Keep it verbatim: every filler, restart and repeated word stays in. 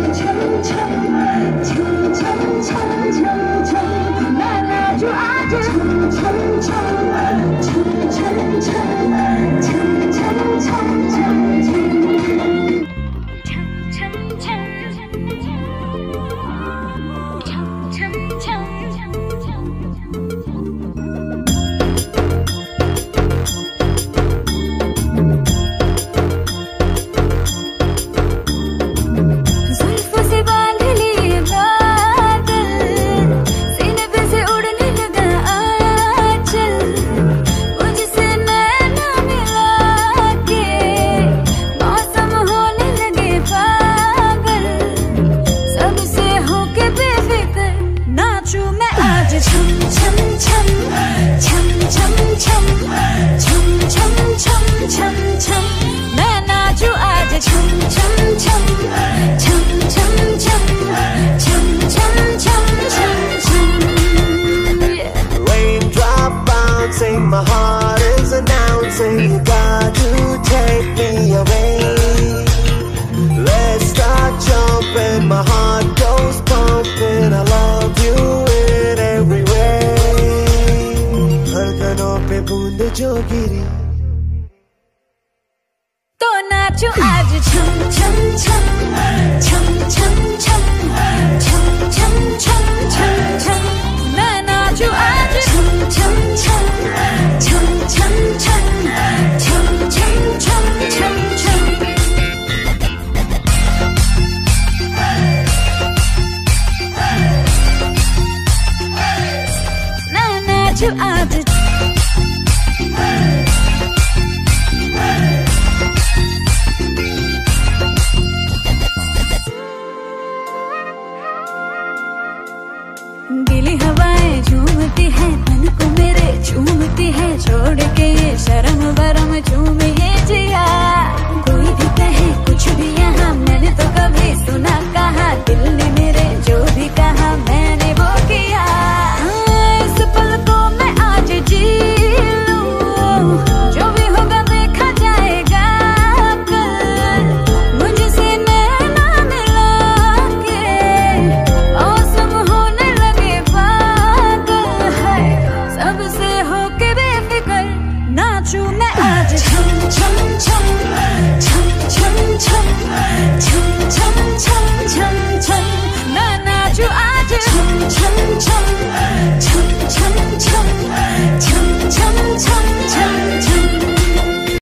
My heart is announcing you got to take me away. Let's start jumping, my heart goes pumping. I love you in every way. धड़कनों पे बूंद जो गिरी तो नाचो आज छम छम छम छम छम छम छम छम छम छम छम मैं नाचो आज छम छम छम छम छम छम छम छम छम छम छम मैं नाचो आज गीली हवाएं झूमती है मन को मेरे झूमती है छोड़ के ये शर्म बरम झूम ये जिया कोई भी कहे